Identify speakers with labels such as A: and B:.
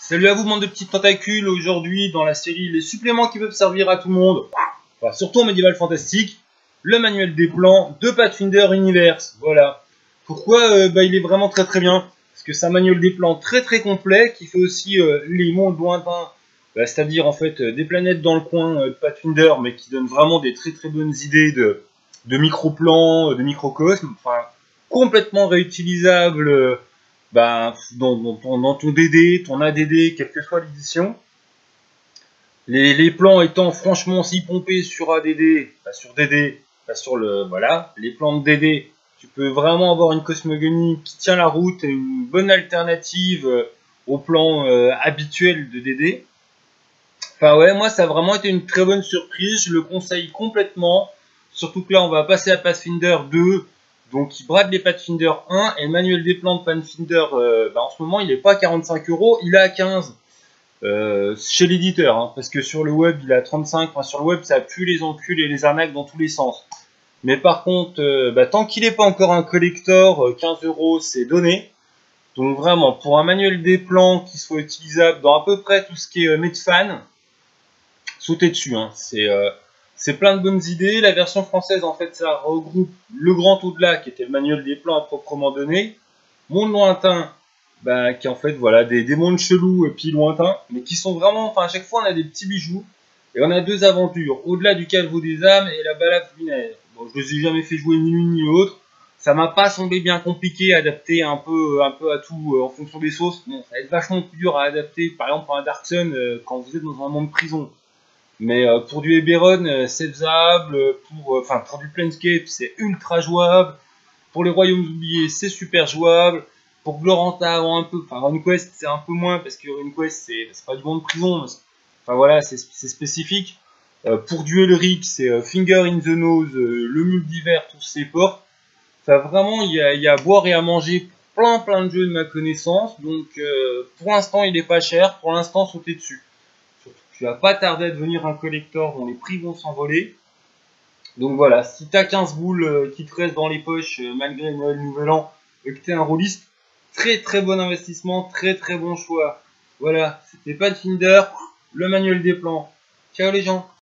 A: Salut à vous, bande de petites tentacules. Aujourd'hui, dans la série Les suppléments qui peuvent servir à tout le monde, enfin, surtout en médiéval fantastique, le manuel des plans de Pathfinder Universe. Voilà. Pourquoi il est vraiment très très bien. Parce que c'est un manuel des plans très très complet qui fait aussi les mondes lointains, c'est-à-dire en fait des planètes dans le coin de Pathfinder, mais qui donne vraiment des très très bonnes idées de micro-plans, de microcosmes, enfin complètement réutilisables. Dans ton DD, ton ADD, quelle que soit l'édition. Les plans étant franchement si pompés sur ADD, sur DD, sur le voilà, les plans de DD, tu peux vraiment avoir une cosmogonie qui tient la route et une bonne alternative au plan habituel de DD. Enfin ouais, moi ça a vraiment été une très bonne surprise, je le conseille complètement. Surtout que là on va passer à Pathfinder 2. Donc il brade les Pathfinder 1 et le manuel des plans de Pathfinder, en ce moment il n'est pas à 45 €, il est à 15 chez l'éditeur, hein, parce que sur le web il est à 35, enfin, sur le web ça pue les enculs et les arnaques dans tous les sens. Mais par contre, tant qu'il n'est pas encore un collector, 15 € c'est donné. Donc vraiment, pour un manuel des plans qui soit utilisable dans à peu près tout ce qui est Medfan, sautez dessus, hein, c'est plein de bonnes idées. La version française, en fait, ça regroupe le grand au-delà, qui était le manuel des plans à proprement donné, monde lointain, qui est en fait, voilà, des mondes chelous et puis lointains, mais qui sont vraiment, enfin, à chaque fois, on a des petits bijoux, et on a deux aventures, au-delà du Calveau des âmes et la balade lunaire. Bon, je ne les ai jamais fait jouer ni l'une ni l'autre, ça m'a pas semblé bien compliqué à adapter un peu à tout en fonction des sauces. Bon, ça va être vachement plus dur à adapter, par exemple, pour un Dark Sun, quand vous êtes dans un monde prison. Mais pour du Eberron, c'est faisable. Pour du Planescape, c'est ultra jouable. Pour les Royaumes oubliés, c'est super jouable. Pour Gloranta, un peu. Enfin, RunQuest, c'est un peu moins parce que RunQuest, c'est pas du monde prison. Enfin voilà, c'est spécifique. Pour du Elric, c'est Finger in the Nose, le multivers, tous ses portes. Enfin, vraiment, il y a à boire et à manger pour plein de jeux de ma connaissance. Donc, pour l'instant, il est pas cher. Pour l'instant, sautez dessus. Tu vas pas tarder à devenir un collector dont les prix vont s'envoler. Donc voilà, si t'as 15 boules qui te restent dans les poches malgré Noël Nouvel An et que t'es un rôliste, très très bon investissement, très très bon choix. Voilà, c'était Pathfinder, le manuel des plans. Ciao les gens.